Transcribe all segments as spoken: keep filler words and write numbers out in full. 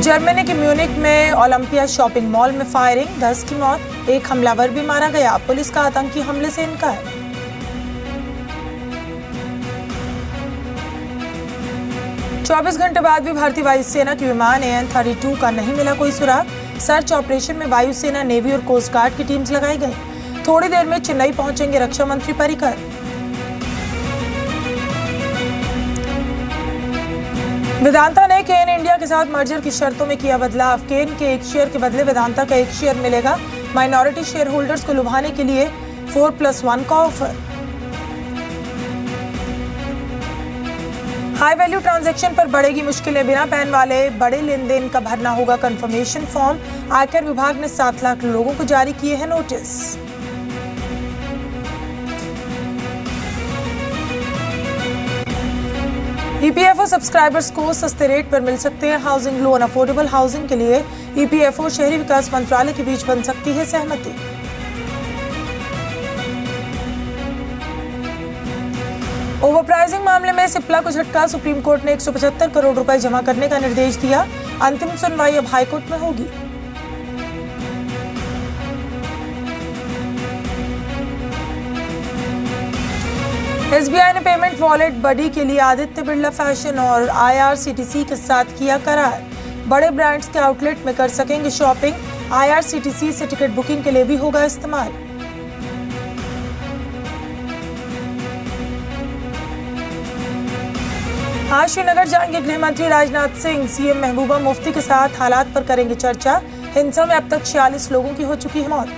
Germany के Munich में Olympia shopping mall में फायरिंग, दस की मौत, एक हमलावर भी मारा गया। पुलिस का आतंकी हमले से इनकार। चौबीस घंटे बाद भी भारतीय वायुसेना के विमान ए एन थर्टी टू का नहीं मिला कोई सुराग। सर्च ऑपरेशन में वायुसेना, नेवी और कोस्ट गार्ड की टीम्स लगाई गई। थोड़ी देर में चेन्नई पहुंचेंगे रक्षा मंत्री पर्रिकर। वेदांता ने केन इंडिया के साथ मर्जर की शर्तों में किया बदलाव। केन के एक शेयर के बदले वेदांता का एक शेयर मिलेगा। माइनॉरिटी शेयर होल्डर्स को लुभाने के लिए फोर प्लस वन का ऑफर। हाई वैल्यू ट्रांजैक्शन पर बढ़ेगी मुश्किलें। बिना पैन वाले बड़े लेन देन का भरना होगा कंफर्मेशन फॉर्म। आयकर विभाग ने सात लाख लोगों को जारी किए हैं notice. E P F O subscribers को सस्ते रेट पर मिल सकते हैं हाउसिंग लोन। अफोर्डेबल हाउसिंग के लिए ई पी एफ ओ शहरी विकास मंत्रालय के बीच बन सकती है सहमति। ओवरप्राइसिंग मामले में सिप्ला को झटका। सुप्रीम कोर्ट ने एक सौ पचहत्तर करोड़ रुपए जमा करने का निर्देश दिया। अंतिम सुनवाई अब हाईकोर्ट में होगी। एस बी आई ने पेमेंट वॉलेट बडी के लिए आदित्य बिरला फैशन और आई आर सी टी सी के साथ किया करार। बड़े ब्रांड्स के आउटलेट में कर सकेंगे shopping. I R C T C से टिकट बुकिंग के लिए भी होगा इस्तेमाल। आज श्रीनगर जाएंगे गृह मंत्री राजनाथ सिंह। सी एम महबूबा मुफ्ती के साथ हालात पर करेंगे चर्चा। हिंसा में अब तक छियालीस लोगों की हो चुकी है मौत।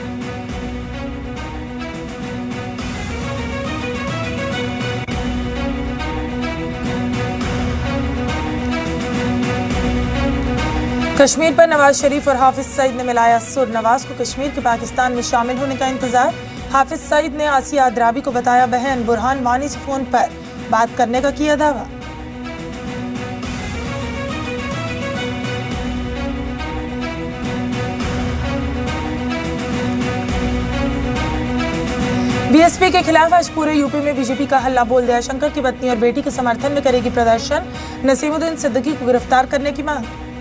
कश्मीर पर नवाज शरीफ और हाफिज सईद ने मिलाया सुर। नवाज को कश्मीर के पाकिस्तान में शामिल होने का इंतजार। हाफिज सईद ने आसिया अद्राबी को बताया बहन। बुरहान वानी से फोन पर बात करने का किया दावा। बी एस पी के खिलाफ आज पूरे यूपी में बीजेपी का हल्ला बोल दिया। शंकर की पत्नी और बेटी के समर्थन में करेगी प्रदर्शन। नसीमुद्दीन सिद्दीकी को गिरफ्तार करने की मांग।